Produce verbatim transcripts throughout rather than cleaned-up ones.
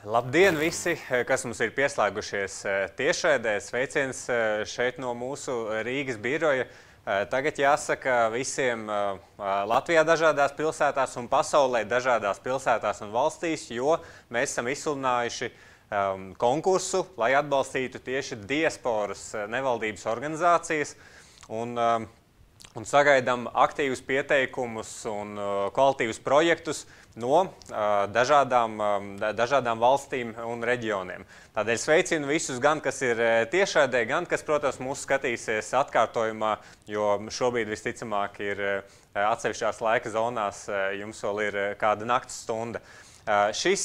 Labdien visi, kas mums ir pieslēgušies tiešraidē. Sveiciens šeit no mūsu Rīgas biroja. Tagad jāsaka visiem Latvijā dažādās pilsētās un pasaulē dažādās pilsētās un valstīs, jo mēs esam izsludinājuši konkursu, lai atbalstītu tieši diasporas nevaldības organizācijas un, un sagaidām aktīvus pieteikumus un kvalitīvus projektus no dažādām, dažādām valstīm un reģioniem. Tādēļ sveicinu visus gan, kas ir tiešraidē, gan, kas, protams, mūs skatīsies atkārtojumā, jo šobrīd visticamāk ir atsevišķās laika zonās, jums vēl ir kāda nakts stunda. Šis,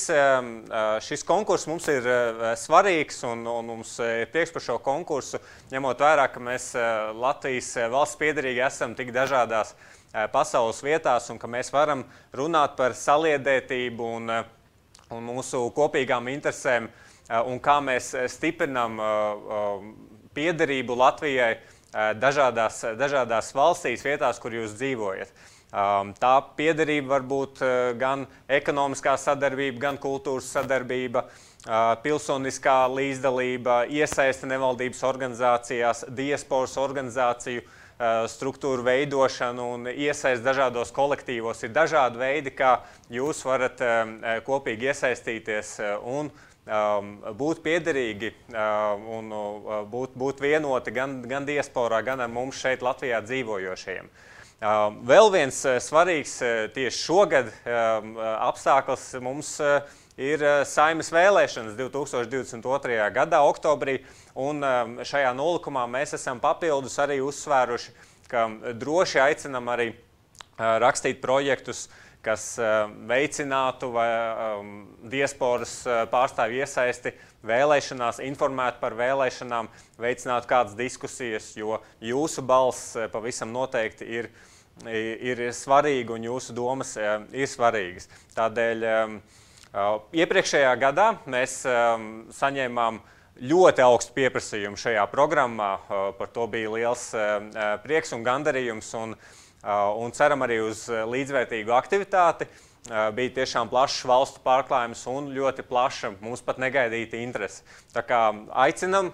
šis konkurss mums ir svarīgs un, un mums ir prieks par šo konkursu, ņemot vērā, ka mēs Latvijas valsts piederīgi esam tik dažādās pasaules vietās un ka mēs varam runāt par saliedētību un, un mūsu kopīgām interesēm un kā mēs stiprinām piederību Latvijai dažādās, dažādās valstīs, vietās, kur jūs dzīvojat. Tā piederība var būt gan ekonomiskā sadarbība, gan kultūras sadarbība, pilsoniskā līdzdalība, iesaiste nevaldības organizācijās, diasporas organizāciju struktūru veidošanu un iesaist dažādos kolektīvos. Ir dažādi veidi, kā jūs varat kopīgi iesaistīties un būt piederīgi un būt, būt vienoti gan, gan diasporā, gan ar mums šeit Latvijā dzīvojošajiem. Vēl viens svarīgs tieši šogad apstākļus mums ir Saeimas vēlēšanas divi tūkstoši divdesmit otrajā gadā, oktobrī, un šajā nolikumā mēs esam papildus arī uzsvēruši, ka droši aicinam arī rakstīt projektus, kas veicinātu vai diasporas pārstāvju iesaisti vēlēšanās, informētu par vēlēšanām, veicinātu kādas diskusijas, jo jūsu balss pavisam noteikti ir, ir svarīga un jūsu domas ir svarīgas. Tādēļ iepriekšējā gadā mēs saņēmām ļoti augstu pieprasījumu šajā programmā, par to bija liels prieks un gandarījums un, un ceram arī uz līdzvērtīgu aktivitāti. Bija tiešām plašs valstu pārklājums un ļoti plaša, mums pat negaidīta interese. Tā kā aicinam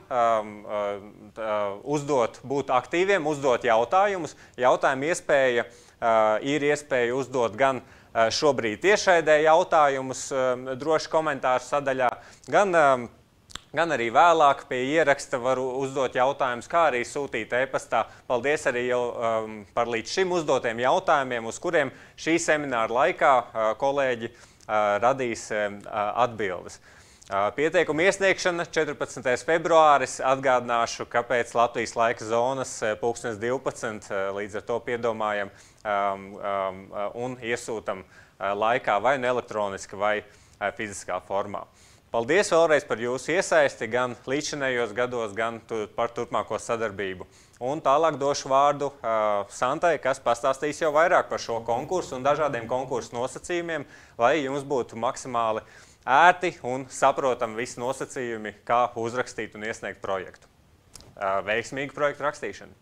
uzdot, būt aktīviem, uzdot jautājumus. Jautājumu iespēja ir iespēja uzdot gan šobrīd tiešraidē jautājumus droši komentāru sadaļā, gan, gan arī vēlāk pie ieraksta varu uzdot jautājumus, kā arī sūtīt e-pastā. Paldies arī jau par līdz šim uzdotiem jautājumiem, uz kuriem šī semināra laikā kolēģi radīs atbildes. Pieteikuma iesniegšana četrpadsmitais februāris, atgādināšu, kāpēc Latvijas laika zonas pulkstens divpadsmit, līdz ar to piedomājam um, um, un iesūtam laikā vai ne elektroniski vai fiziskā formā. Paldies vēlreiz par jūsu iesaisti gan līdzinējos gados, gan tu, par turpmāko sadarbību. Un tālāk došu vārdu uh, Santai, kas pastāstīs jau vairāk par šo konkursu un dažādiem konkursu nosacījumiem, lai jums būtu maksimāli ērti un saprotam visi nosacījumi, kā uzrakstīt un iesniegt projektu. Veiksmīgu projektu rakstīšanu.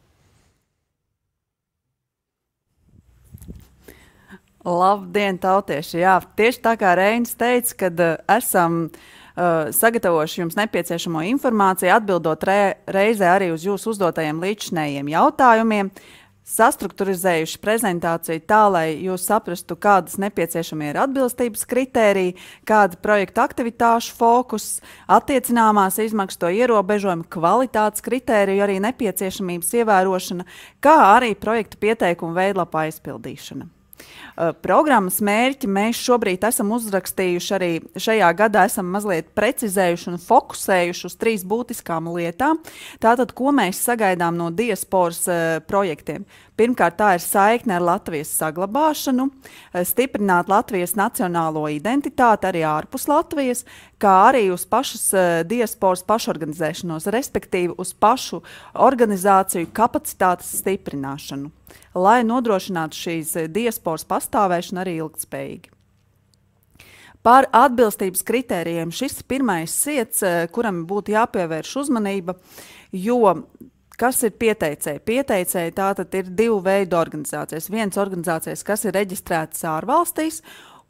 Labdien, tautieši! Jā, tieši tā kā Reinis teica, kad uh, esam uh, sagatavojuši jums nepieciešamo informāciju, atbildot re, reizē arī uz jūsu uzdotajiem līdzinējiem jautājumiem, sastrukturizējuši prezentāciju tā, lai jūs saprastu, kādas nepieciešamie ir atbilstības kritēriji, kāda projekta aktivitāšu fokus, attiecināmās izmaksas, to ierobežojumu, kvalitātes kritēriju, arī nepieciešamības ievērošana, kā arī projekta pieteikumu veidlapa aizpildīšana. Programmas mērķi mēs šobrīd esam uzrakstījuši arī šajā gadā, esam mazliet precizējuši un fokusējuši uz trīs būtiskām lietām. Tātad, ko mēs sagaidām no diasporas uh, projektiem? Pirmkārt, tā ir saikne ar Latvijas saglabāšanu, stiprināt Latvijas nacionālo identitāti arī ārpus Latvijas, kā arī uz pašas uh, diasporas pašorganizēšanos, respektīvi uz pašu organizāciju kapacitātes stiprināšanu, lai nodrošinātu šīs diasporas pastāvēšanu arī ilgtspējīgi. Par atbilstības kritērijiem šis ir pirmais siets, kuram būtu jāpievērš uzmanība, jo kas ir pieteicēji? Pieteicēji tātad ir divu veidu organizācijas. Viens organizācijas, kas ir reģistrētas ārvalstīs,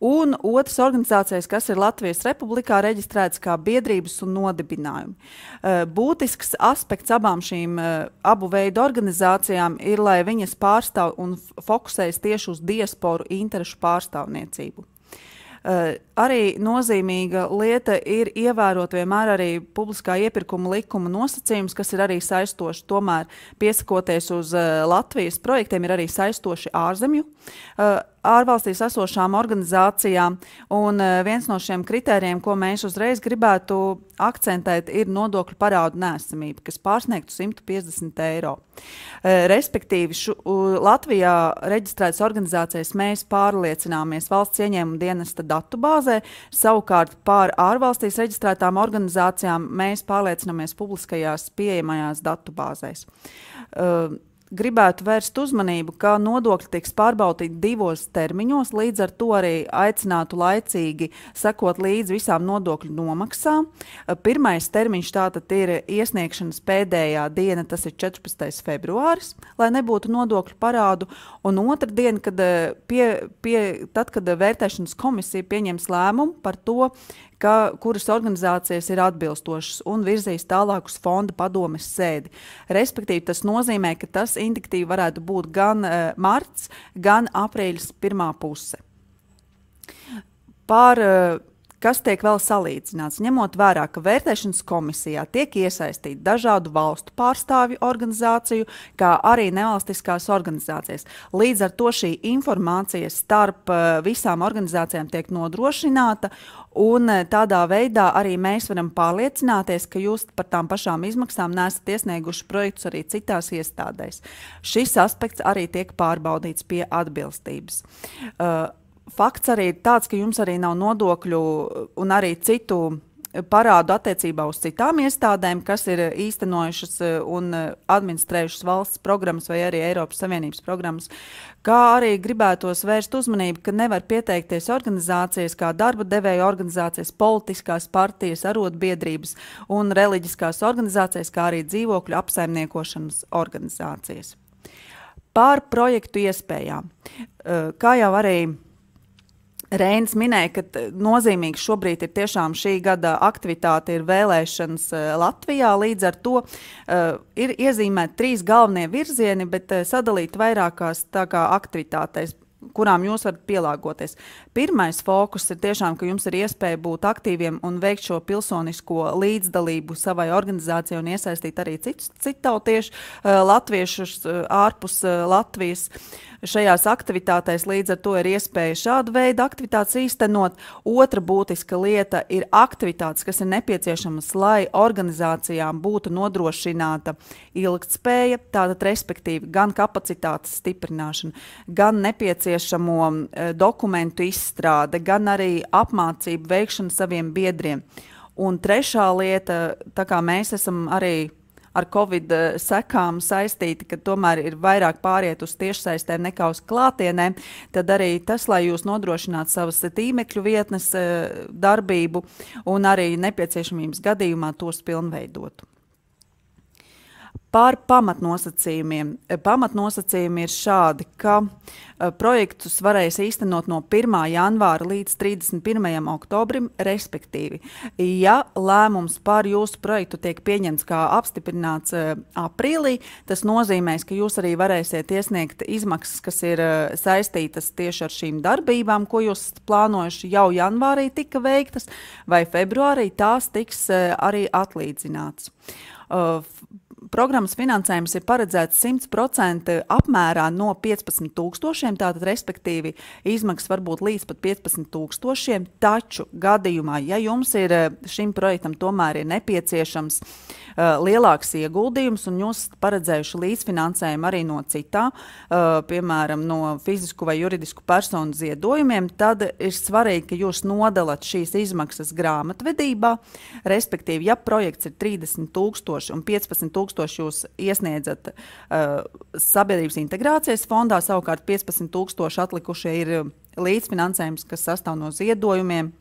un otras organizācijas, kas ir Latvijas Republikā reģistrētas kā biedrības un nodibinājumi. Būtisks aspekts abām šīm abu veidu organizācijām ir, lai viņas pārstāv un fokusējas tieši uz diasporu interešu pārstāvniecību. Uh, arī nozīmīga lieta ir ievērot vienmēr arī publiskā iepirkuma likuma nosacījums, kas ir arī saistoši, tomēr piesakoties uz uh, Latvijas projektiem, ir arī saistoši ārzemju uh, ārvalstīs esošām organizācijām, un uh, viens no šiem kritērijiem, ko mēs uzreiz gribētu akcentēt, ir nodokļu parādu neesamība, kas pārsniegtu simt piecdesmit eiro. Uh, respektīvi, šu, uh, Latvijā reģistrētas organizācijas mēs pārliecināmies valsts ieņēmuma dienesta datubāzē, savukārt pār ārvalstīs reģistrētām organizācijām mēs pārliecināmies publiskajās pieejamajās datubāzēs. Uh, Gribētu vērst uzmanību, ka nodokļi tiks pārbaudīti divos termiņos, līdz ar to arī aicinātu laicīgi sekot līdz visām nodokļu nomaksām. Pirmais termiņš tātad ir iesniegšanas pēdējā diena, tas ir četrpadsmitais februāris, lai nebūtu nodokļu parādu, un otra diena, kad pie, pie, tad, kad vērtēšanas komisija pieņems lēmumu par to, ka, kuras organizācijas ir atbilstošas un virzīs tālāk uz fonda padomes sēdi. Respektīvi, tas nozīmē, ka tas indikatīvi varētu būt gan uh, marts, gan aprīļas pirmā puse. Par uh, kas tiek vēl salīdzināts, ņemot vērā, ka vērtēšanas komisijā tiek iesaistīti dažādu valstu pārstāvju organizāciju, kā arī nevalstiskās organizācijas. Līdz ar to šī informācija starp uh, visām organizācijām tiek nodrošināta, un tādā veidā arī mēs varam pārliecināties, ka jūs par tām pašām izmaksām neesat iesnieguši projektus arī citās iestādēs. Šis aspekts arī tiek pārbaudīts pie atbilstības. Uh, fakts arī ir tāds, ka jums arī nav nodokļu un arī citu parādu attiecībā uz citām iestādēm, kas ir īstenojušas un administrējušas valsts programmas vai arī Eiropas Savienības programmas, kā arī gribētos vērst uzmanību, ka nevar pieteikties organizācijas kā darba devēja organizācijas, politiskās partijas, arotbiedrības un reliģiskās organizācijas, kā arī dzīvokļu apsaimniekošanas organizācijas. Par projektu iespējām. Kā jau arī Reinis minēja, ka nozīmīgs šobrīd ir tiešām šī gada aktivitāte ir vēlēšanas Latvijā, līdz ar to uh, ir iezīmēti trīs galvenie virzieni, bet uh, sadalīt vairākās tā kā aktivitātēs, kurām jūs varat pielāgoties. Pirmais fokus ir tiešām, ka jums ir iespēja būt aktīviem un veikt šo pilsonisko līdzdalību savai organizācijai un iesaistīt arī citus citautiešu, uh, latviešus uh, ārpus uh, Latvijas. Šajās aktivitātēs līdz ar to ir iespēja šādu veidu aktivitātes īstenot. Otra būtiska lieta ir aktivitātes, kas ir nepieciešamas, lai organizācijām būtu nodrošināta ilgtspēja, tātad respektīvi gan kapacitātes stiprināšana, gan nepieciešamo e, dokumentu izstrāde, gan arī apmācību veikšana saviem biedriem. Un trešā lieta, tā kā mēs esam arī ar Covid sekām saistīti, ka tomēr ir vairāk pāriet uz tiešsaistēm nekā uz klātienēm, tad arī tas, lai jūs nodrošinātu savas tīmekļu vietnes darbību un arī nepieciešamības gadījumā tos pilnveidotu. Par pamatnosacījumiem. Pamatnosacījumi ir šādi, ka uh, projektus varēs īstenot no pirmā janvāra līdz trīsdesmit pirmajam oktobrim, respektīvi. Ja lēmums par jūsu projektu tiek pieņemts kā apstiprināts uh, aprīlī, tas nozīmēs, ka jūs arī varēsiet iesniegt izmaksas, kas ir uh, saistītas tieši ar šīm darbībām, ko jūs plānojuši jau janvārī tika veiktas, vai februārī tās tiks uh, arī atlīdzināts. Uh, Programmas finansējums ir paredzēts simt procenti apmērā no piecpadsmit tūkstošiem, tātad respektīvi izmaksas var būt līdz pat piecpadsmit tūkstošiem, taču gadījumā, ja jums ir šim projektam tomēr ir nepieciešams uh, lielāks ieguldījums un jūs paredzējuši līdzfinansējumu arī no citā, uh, piemēram, no fizisku vai juridisku personu ziedojumiem, tad ir svarīgi, ka jūs nodalat šīs izmaksas grāmatvedībā, respektīvi, ja projekts ir trīsdesmit tūkstoši un piecpadsmit tūkstoši jūs iesniedzat uh, sabiedrības integrācijas fondā, savukārt piecpadsmit tūkstoši atlikušie ir līdzfinansējums, kas sastāv no ziedojumiem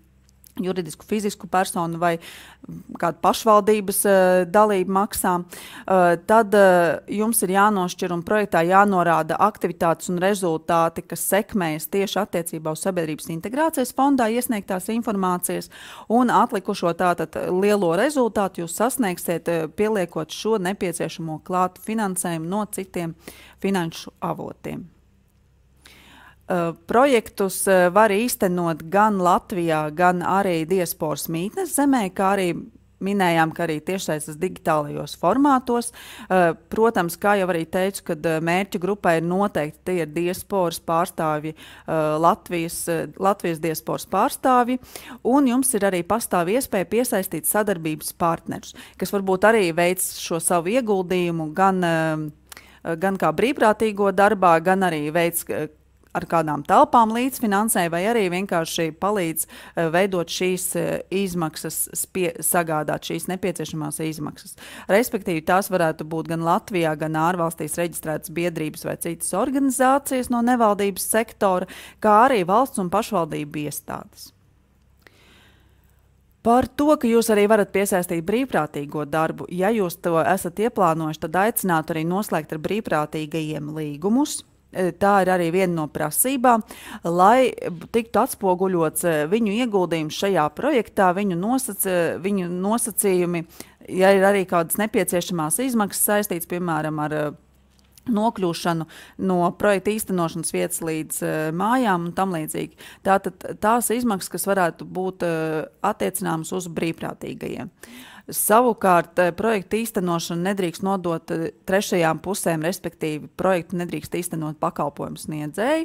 juridisku, fizisku personu vai kādu pašvaldības uh, dalību maksām, uh, tad uh, jums ir jānošķir un projektā jānorāda aktivitātes un rezultāti, kas sekmējas tieši attiecībā uz sabiedrības integrācijas fondā iesniegtās informācijas, un atlikušo tātad lielo rezultātu jūs sasniegsiet, uh, pieliekot šo nepieciešamo klātu finansējumu no citiem finanšu avotiem. Uh, projektus uh, var īstenot gan Latvijā, gan arī diasporas mītnes zemē, kā arī minējām, ka arī tiešsaistes digitālajos formātos. Uh, protams, kā jau arī teicu, kad uh, mērķu grupai ir noteikti tie ir diasporas pārstāvji, uh, Latvijas, uh, Latvijas diasporas pārstāvji, un jums ir arī pastāv iespēja piesaistīt sadarbības partnerus, kas varbūt arī veic šo savu ieguldījumu gan, uh, gan kā brīvprātīgo darbā, gan arī veic uh, ar kādām telpām līdzfinansē, vai arī vienkārši palīdz uh, veidot šīs uh, izmaksas, spie, sagādāt šīs nepieciešamās izmaksas. Respektīvi, tās varētu būt gan Latvijā, gan ārvalstīs reģistrētas biedrības vai citas organizācijas no nevaldības sektora, kā arī valsts un pašvaldību iestādes. Par to, ka jūs arī varat piesaistīt brīvprātīgo darbu, ja jūs to esat ieplānojuši, tad aicinātu arī noslēgt ar brīvprātīgajiem līgumus. Tā ir arī viena no prasībām, lai tiktu atspoguļots viņu ieguldījums šajā projektā, viņu, nosac, viņu nosacījumi, ja ir arī kādas nepieciešamās izmaksas saistīts, piemēram, ar nokļūšanu no projekta īstenošanas vietas līdz uh, mājām un tam līdzīgi. Tātad tās izmaksas, kas varētu būt uh, attiecināmas uz brīvprātīgajiem. Savukārt, projekta īstenošanu nedrīkst nodot trešajām pusēm, respektīvi projektu nedrīkst īstenot pakalpojumu sniedzēji.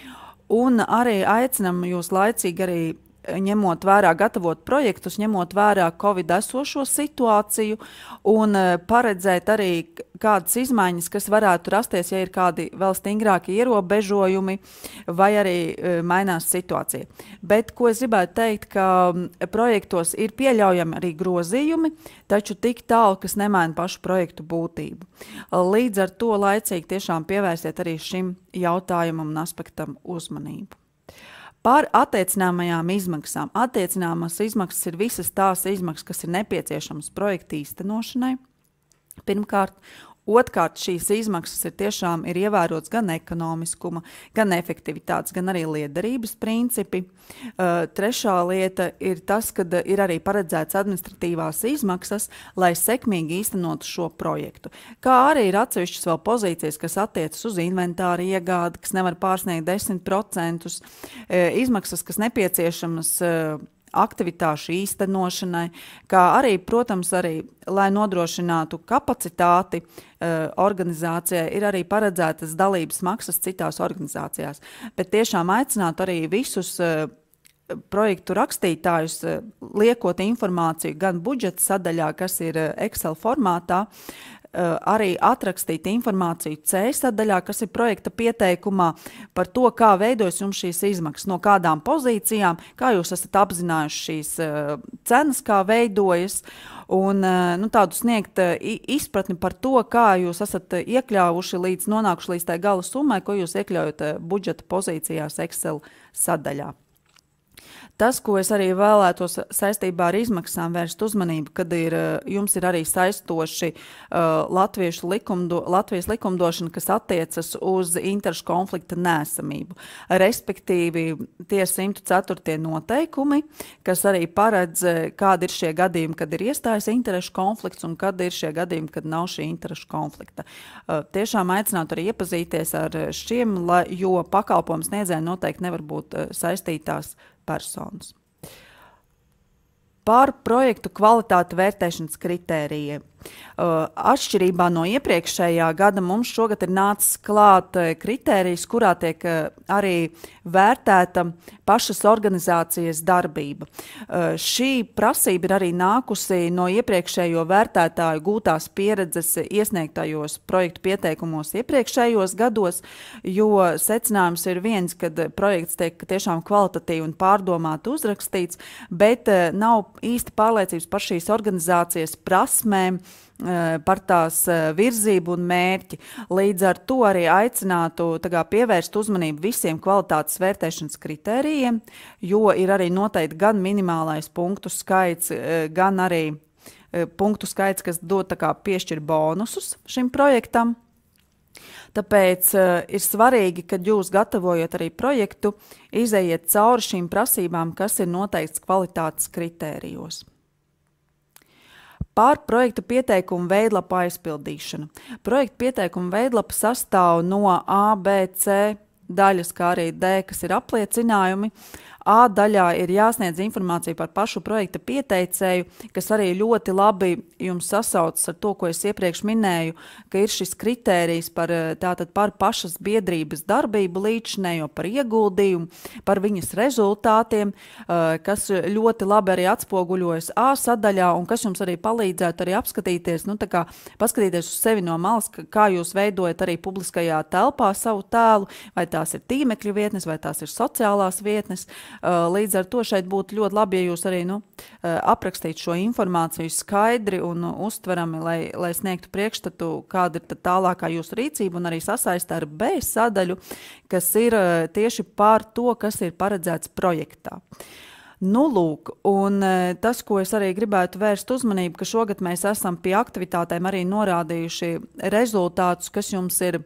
Un arī aicinam jūs laicīgi arī ņemot vērā, gatavot projektus, ņemot vērā Covid esošo situāciju un paredzēt arī kādas izmaiņas, kas varētu rasties, ja ir kādi vēl stingrāki ierobežojumi vai arī mainās situācija. Bet, ko es gribētu teikt, ka projektos ir pieļaujami arī grozījumi, taču tik tālu, kas nemaina pašu projektu būtību. Līdz ar to laicīgi tiešām pievērsiet arī šim jautājumam un aspektam uzmanību. Par attiecināmajām izmaksām. Attiecināmās izmaksas ir visas tās izmaksas, kas ir nepieciešamas projekta īstenošanai. Pirmkārt, otrkārt, šīs izmaksas ir tiešām ir ievērots gan ekonomiskuma, gan efektivitātes, gan arī liederības principi. Uh, trešā lieta ir tas, ka ir arī paredzēts administratīvās izmaksas, lai sekmīgi īstenotu šo projektu. Kā arī ir atsevišķas vēl pozīcijas, kas attiecas uz inventāru iegādi, kas nevar pārsniegt desmit procentus, uh, izmaksas, kas nepieciešamas uh, aktivitāšu īstenošanai, kā arī, protams, arī, lai nodrošinātu kapacitāti uh, organizācijai, ir arī paredzētas dalības maksas citās organizācijās. Bet tiešām aicinātu arī visus uh, projektu rakstītājus, uh, liekot informāciju gan budžeta sadaļā, kas ir uh, Excel formātā, Uh, arī atrakstīt informāciju C sadaļā, kas ir projekta pieteikumā par to, kā veidojas jums šīs izmaksas, no kādām pozīcijām, kā jūs esat apzinājuši šīs uh, cenas, kā veidojas, un uh, nu, tādu sniegt uh, izpratni par to, kā jūs esat uh, iekļāvuši līdz nonākuši līdz tai gala summai, ko jūs iekļaujat uh, budžeta pozīcijās Excel sadaļā. Tas, ko es arī vēlētos saistībā ar izmaksām vērst uzmanību, kad ir, jums ir arī saistoši uh, latviešu likumdo, Latvijas likumdošana, kas attiecas uz interešu konflikta neesamību. Respektīvi, tie simt ceturtie noteikumi, kas arī paredz, kādi ir šie gadījumi, kad ir iestājas interešu konflikts un kad ir šie gadījumi, kad nav šī interešu konflikta. Uh, tiešām aicinātu arī iepazīties ar šiem, lai, jo pakalpojums sniedzēji noteikti nevar būt uh, saistītās personas. Par projektu kvalitāti vērtēšanas kritērijiem. Uh, atšķirībā no iepriekšējā gada mums šogad ir nācis klāt uh, kritērijs, kurā tiek uh, arī vērtēta pašas organizācijas darbība. Uh, šī prasība ir arī nākusi no iepriekšējo vērtētāju gūtās pieredzes iesniegtajos projektu pieteikumos iepriekšējos gados, jo secinājums ir viens, kad projekts tiek tiešām kvalitatīvi un pārdomāti uzrakstīts, bet uh, nav īsti pārliecības par šīs organizācijas prasmēm, par tās virzību un mērķi. Līdz ar to arī aicinātu kā, pievērst uzmanību visiem kvalitātes vērtēšanas kritērijiem, jo ir arī noteikti gan minimālais punktu skaits, gan arī punktu skaits, kas dod tā kā piešķir bonusus šim projektam. Tāpēc uh, ir svarīgi, kad jūs gatavojat arī projektu, izejiet cauri šīm prasībām, kas ir noteikts kvalitātes kritērijos. Par projektu pieteikumu veidlapu aizpildīšanu. Projektu pieteikumu veidlapa sastāv no A, B, C daļas, kā arī D, kas ir apliecinājumi. A daļā ir jāsniedz informācija par pašu projekta pieteicēju, kas arī ļoti labi jums sasaucas ar to, ko es iepriekš minēju, ka ir šis kritērijs par, tātad par pašas biedrības darbību līdzinējo, par ieguldījumu, par viņas rezultātiem, kas ļoti labi arī atspoguļojas A sadaļā un kas jums arī palīdzētu arī apskatīties, nu tā kā paskatīties uz sevi no malas, kā jūs veidojat arī publiskajā telpā savu tēlu, vai tās ir tīmekļu vietnes, vai tās ir sociālās vietnes. Līdz ar to šeit būtu ļoti labi, ja jūs arī nu, aprakstītu šo informāciju skaidri un uztverami, lai, lai sniegtu priekšstatu, kāda ir tālākā jūsu rīcība un arī sasaista ar B sadaļu, kas ir tieši par to, kas ir paredzēts projektā. Nu, lūk, un tas, ko es arī gribētu vērst uzmanību, ka šogad mēs esam pie aktivitātēm arī norādījuši rezultātus, kas jums ir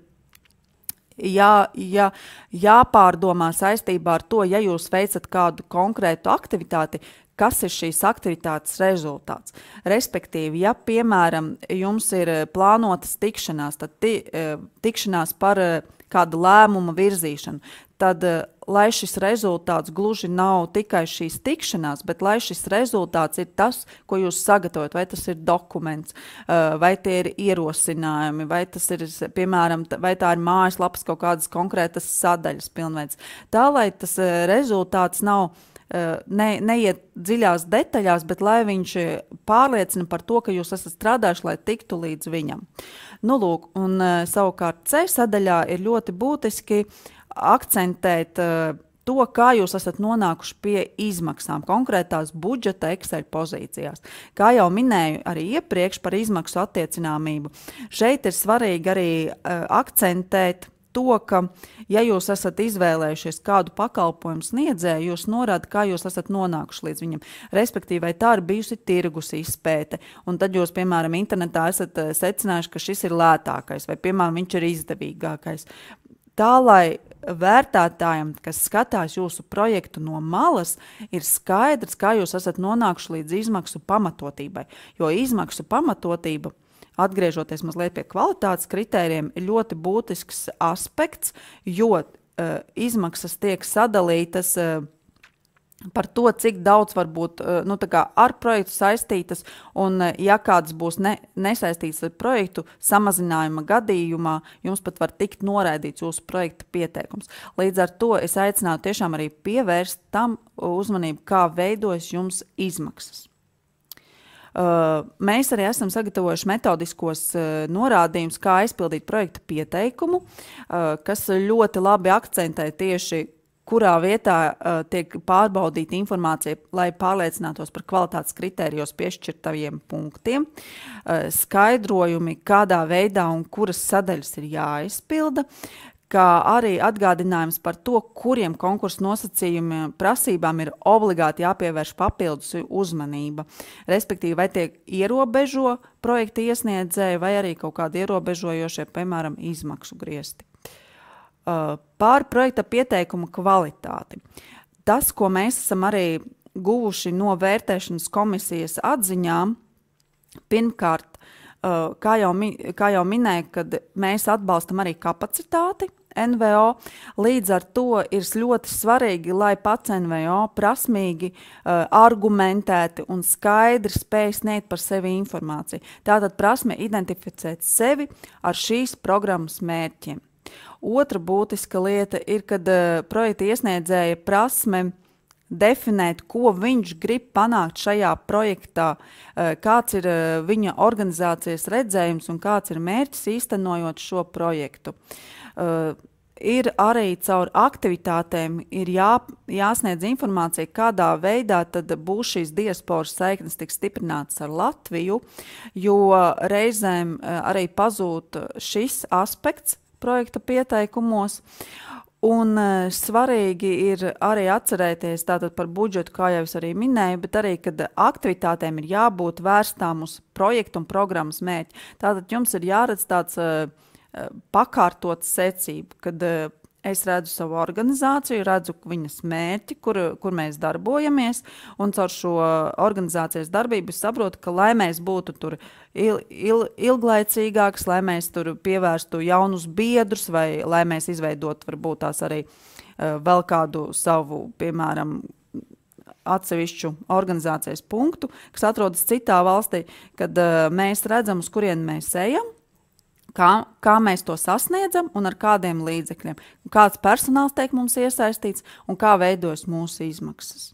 Jā, jā, jāpārdomā saistībā ar to, ja jūs veicat kādu konkrētu aktivitāti, kas ir šīs aktivitātes rezultāts. Respektīvi, ja, piemēram, jums ir plānotas tikšanās, tad ti, tikšanās par kādu lēmumu virzīšanu, tad, lai šis rezultāts gluži nav tikai šīs tikšanās, bet lai šis rezultāts ir tas, ko jūs sagatavojat, vai tas ir dokuments, vai tie ir ierosinājumi, vai tas ir, piemēram, vai tā ir mājaslapas kaut kādas konkrētas sadaļas pilnveids. Tā, lai tas rezultāts nav ne, neiet dziļās detaļās, bet lai viņš pārliecina par to, ka jūs esat strādājuši, lai tiktu līdz viņam. Nu, lūk, un savukārt C sadaļā ir ļoti būtiski akcentēt uh, to, kā jūs esat nonākuši pie izmaksām konkrētās budžeta Excel pozīcijās. Kā jau minēju arī iepriekš par izmaksu attiecināmību, šeit ir svarīgi arī uh, akcentēt to, ka, ja jūs esat izvēlējušies kādu pakalpojumu sniedzēju, jūs norādat, kā jūs esat nonākuši līdz viņam. Respektīvi, vai tā ir bijusi tirgus izpēte, un tad jūs, piemēram, internetā esat secinājuši, ka šis ir lētākais, vai, piemēram, viņš ir izdevīgākais. Tā, lai vērtētājiem, kas skatās jūsu projektu no malas, ir skaidrs, kā jūs esat nonākuši līdz izmaksu pamatotībai. Jo izmaksu pamatotība, atgriežoties mazliet pie kvalitātes kritērijiem, ir ļoti būtisks aspekts, jo uh, izmaksas tiek sadalītas uh, par to, cik daudz var būt nu, tā kā ar projektu saistītas, un ja kāds būs ne, nesaistīts ar projektu, samazinājuma gadījumā jums pat var tikt noraidīts jūsu projekta pieteikums. Līdz ar to es aicinātu tiešām arī pievērst tam uzmanību, kā veidojas jums izmaksas. Uh, mēs arī esam sagatavojuši metodiskos uh, norādījumus, kā aizpildīt projekta pieteikumu, uh, kas ļoti labi akcentē tieši kurā vietā uh, tiek pārbaudīta informācija, lai pārliecinātos par kvalitātes kritērijos piešķirtaviem punktiem, uh, skaidrojumi, kādā veidā un kuras sadaļas ir jāizpilda, kā arī atgādinājums par to, kuriem konkursu nosacījumiem prasībām ir obligāti jāpievērš papildus uzmanība. Respektīvi, vai tiek ierobežo projekta iesniedzēji, vai arī kaut kādi ierobežojošie, piemēram, izmaksu griesti. Pār projekta pieteikuma kvalitāti. Tas, ko mēs esam arī guvuši no vērtēšanas komisijas atziņām, pirmkārt, kā jau, kā jau minēju, kad mēs atbalstam arī kapacitāti N V O, līdz ar to ir ļoti svarīgi, lai pats N V O prasmīgi, argumentēti un skaidri spēj sniegt par sevi informāciju. Tātad prasme identificēt sevi ar šīs programmas mērķiem. Otra būtiska lieta ir, kad uh, projekta iesniedzēja prasme definēt, ko viņš grib panākt šajā projektā, uh, kāds ir uh, viņa organizācijas redzējums un kāds ir mērķis īstenojot šo projektu. Uh, ir arī caur aktivitātēm ir jā, jāsniedz informācija, kādā veidā tad būs šīs diasporas saiknes tiks stiprinātas ar Latviju, jo reizēm arī pazūd šis aspekts projekta pieteikumos. Un uh, svarīgi ir arī atcerēties tātad par budžetu, kā jau es arī minēju, bet arī, kad aktivitātēm ir jābūt vērstām uz projektu un programmas mērķi. Tātad jums ir jāredz tāds uh, pakārtots secība, kad uh, es redzu savu organizāciju, redzu viņas mērķi, kur, kur mēs darbojamies, un caur šo organizācijas darbību es saprotu, ka lai mēs būtu tur il, il, ilglaicīgāks, lai mēs tur pievērstu jaunus biedrus, vai lai mēs izveidotu varbūt tās arī uh, vēl kādu savu, piemēram, atsevišķu organizācijas punktu, kas atrodas citā valstī, kad uh, mēs redzam, uz kurien mēs ejam, Kā, kā mēs to sasniedzam un ar kādiem līdzekļiem. Kāds personāls tiek mums iesaistīts un kā veidojas mūsu izmaksas.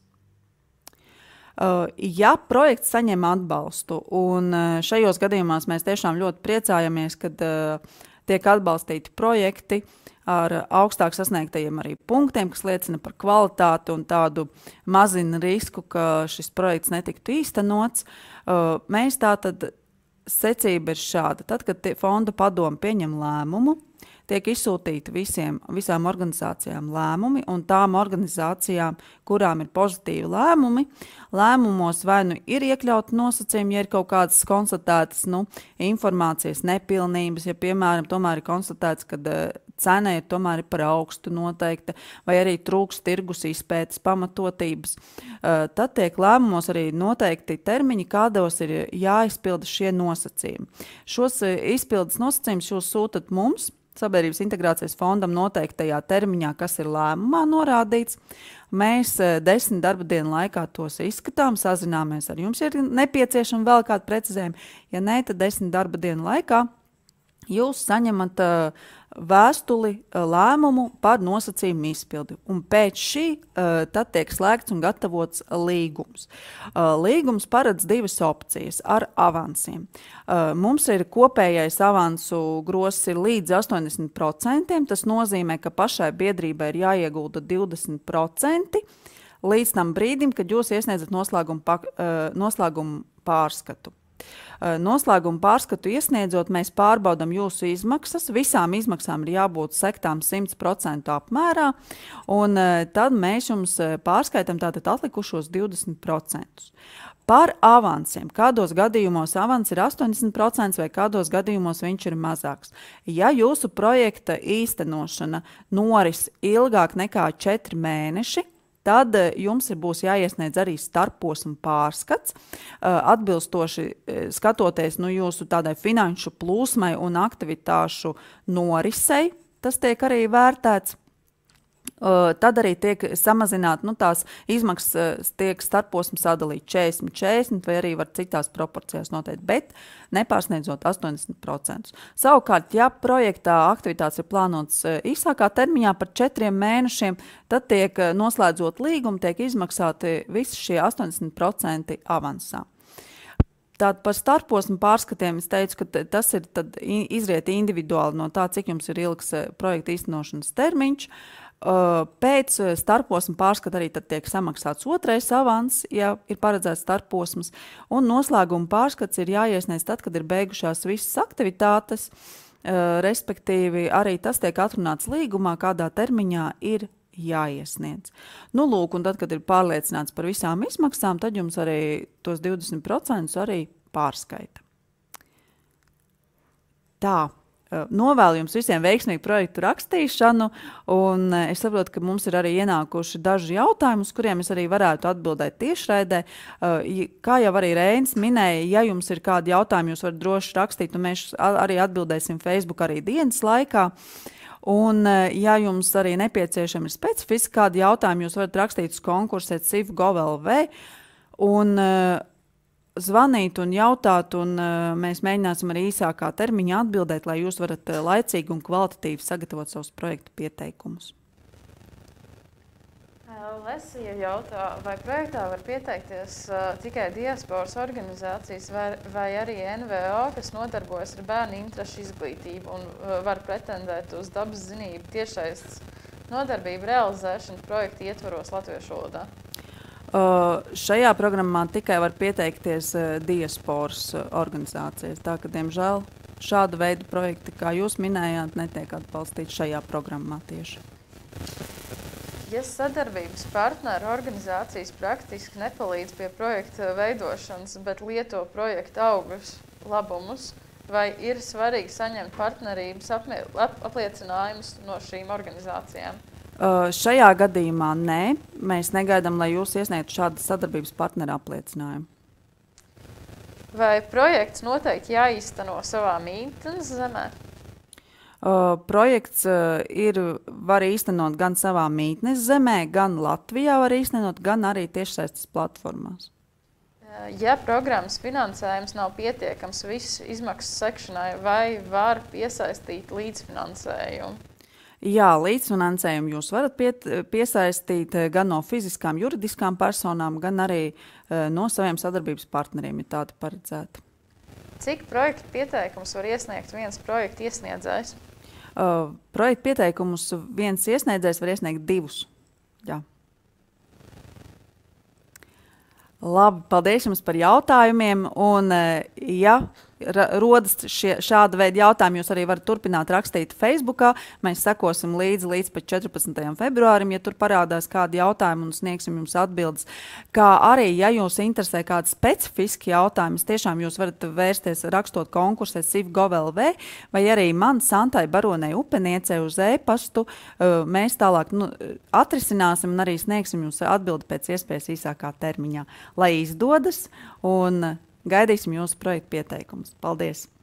Uh, ja projekts saņem atbalstu, un uh, šajos gadījumos mēs tiešām ļoti priecājamies, kad uh, tiek atbalstīti projekti ar augstāk sasniegtajiem arī punktiem, kas liecina par kvalitāti un tādu mazina risku, ka šis projekts netiktu īstenots, uh, mēs tātad secība ir šāda. Tad, kad fonda padome pieņem lēmumu, tiek izsūtīti visiem, visām organizācijām lēmumi, un tām organizācijām, kurām ir pozitīvi lēmumi, lēmumos vai nu ir iekļauti nosacījumi, ja ir kaut kādas konstatētas nu, informācijas nepilnības, ja, piemēram, tomēr ir konstatēts, ka uh, cena ir tomēr ir par augstu noteikta, vai arī trūks tirgus izpētes pamatotības, uh, tad tiek lēmumos arī noteikti termiņi, kādos ir jāizpilda šie nosacījumi. Šos uh, izpildes nosacījumus jūs sūtat mums, Sabiedrības integrācijas fondam noteiktajā termiņā, kas ir lēmumā norādīts. Mēs desmit darba dienu laikā tos izskatām, sazināmies ar jums, ir nepieciešama vēl kāda precizējuma. Ja nē, tad desmit darba dienu laikā jūs saņemat uh, vēstuli uh, lēmumu par nosacījumu izpildi. Un pēc šī uh, tad tiek slēgts un gatavots līgums. Uh, līgums paredz divas opcijas ar avansiem. Uh, mums ir kopējais avansu gross ir līdz astoņdesmit procentiem. Tas nozīmē, ka pašai biedrībai ir jāiegulda divdesmit procenti līdz tam brīdim, kad jūs iesniedzat noslēgumu, pa, uh, noslēgumu pārskatu. Noslēgumu pārskatu iesniedzot, mēs pārbaudam jūsu izmaksas. Visām izmaksām ir jābūt sektām simt procentu apmērā, un tad mēs jums pārskaitam tātad atlikušos divdesmit procentus. Par avansiem. Kādos gadījumos avans ir astoņdesmit procenti vai kādos gadījumos viņš ir mazāks. Ja jūsu projekta īstenošana noris ilgāk nekā četri mēneši, tad jums būs jāiesniedz arī starposma pārskats, atbilstoši skatoties nu, jūsu tādai finanšu plūsmai un aktivitāšu norisei. Tas tiek arī vērtēts. Tad arī tiek samazināt, nu, tās izmaksas tiek starposma sadalīt četrdesmit četrdesmit vai arī var citās proporcijās noteikt, bet nepārsniedzot astoņdesmit procentus. Savukārt, ja projektā aktivitātes ir plānotas īsākā termiņā par četriem mēnešiem, tad tiek noslēdzot līgumu, tiek izmaksāti visi šie astoņdesmit procenti avansā. Tātad par starposmu pārskatiem es teicu, ka tas ir tad izriet individuāli no tā, cik jums ir ilgs projekta īstenošanas termiņš. Pēc starposma pārskata arī tad tiek samaksāts otrais avans, ja ir paredzēts starposmas, un noslēguma pārskats ir jāiesniedz tad, kad ir beigušās visas aktivitātes, respektīvi arī tas tiek atrunāts līgumā, kādā termiņā ir jāiesniedz. Nu, lūk, un tad, kad ir pārliecināts par visām izmaksām, tad jums arī tos divdesmit procentus arī pārskaita. Tā. Novēlu jums visiem veiksmīgu projektu rakstīšanu, un es saprotu, ka mums ir arī ienākuši daži jautājumi, uz kuriem es arī varētu atbildēt tiešraidē. Kā jau arī Reinis minēja, ja jums ir kādi jautājumi, jūs varat droši rakstīt, un mēs arī atbildēsim Facebook arī dienas laikā. Un, ja jums arī nepieciešami ir specifiski kādi jautājumi, jūs varat rakstīt uz konkursu at sif punkt gov punkt el vē, un zvanīt un jautāt, un uh, mēs mēģināsim arī īsākā termiņā atbildēt, lai jūs varat uh, laicīgi un kvalitatīvi sagatavot savus projektu pieteikumus. Lesija jautā, vai projektā var pieteikties uh, tikai diasporas organizācijas vai, vai arī N V O, kas nodarbojas ar bērnu interešu izglītību un uh, var pretendēt uz dabas zinību tiešais nodarbību realizēšanu projekta ietvaros latviešu valodā? Uh, šajā programmā tikai var pieteikties uh, diasporas uh, organizācijas. Tā ka, diemžēl, šāda veida projekti, kā jūs minējāt, netiek atbalstīti šajā programmā tieši. Ja sadarbības partneru organizācijas praktiski nepalīdz pie projekta veidošanas, bet lieto projekta augus labumus, vai ir svarīgi saņemt partnerības apliecinājumus no šīm organizācijām? Uh, šajā gadījumā nē. Mēs negaidām, lai jūs iesniegtu šādu sadarbības partneru apliecinājumu. Vai projekts noteikti jāīsteno savā mītnes zemē? Uh, projekts uh, ir, var īstenot gan savā mītnes zemē, gan Latvijā var īstenot, gan arī tiešsaistes platformās. Ja programmas finansējums nav pietiekams visu izmaksu sekšanai, vai var piesaistīt līdzfinansējumu? Jā, līdzfinansējumu jūs varat piet, piesaistīt gan no fiziskām, juridiskām personām, gan arī uh, no saviem sadarbības partneriem, ja tādi paredzēti. Cik projektu pieteikums var iesniegt viens projekta iesniedzējs? Uh, projekta pieteikumus viens iesniedzējs var iesniegt divus. Jā. Labi, paldies jums par jautājumiem. Un, ja rodas šie, šāda veida jautājumi, jūs arī varat turpināt rakstīt Facebookā. Mēs sekosim līdzi līdz pat četrpadsmitajam februārim, ja tur parādās kādi jautājumi un sniegsim jums atbildes. Kā arī, ja jūs interesē kādi specifiski jautājumi, tiešām jūs varat vērsties rakstot konkursē S I F Gov L V vai arī man Santai Baronei Upeniecei uz e-pastu. Mēs tālāk nu, atrisināsim un arī sniegsim jums atbildi pēc iespējas īsākā termiņā. Lai izdodas un gaidīsim jūsu projektu pieteikumus. Paldies!